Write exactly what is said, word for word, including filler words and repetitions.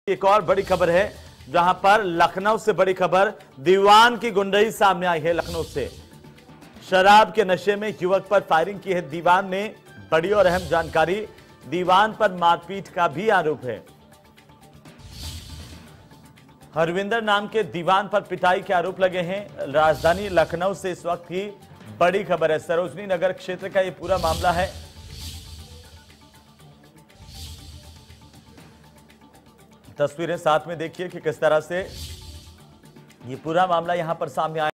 एक और बड़ी खबर है जहां पर लखनऊ से बड़ी खबर, दीवान की गुंडई सामने आई है। लखनऊ से शराब के नशे में युवक पर फायरिंग की है दीवान ने। बड़ी और अहम जानकारी, दीवान पर मारपीट का भी आरोप है। हरविंदर नाम के दीवान पर पिटाई के आरोप लगे हैं। राजधानी लखनऊ से इस वक्त की बड़ी खबर है। सरोजनी नगर क्षेत्र का यह पूरा मामला है। तस्वीरें साथ में देखिए कि किस तरह से ये पूरा मामला यहां पर सामने आया।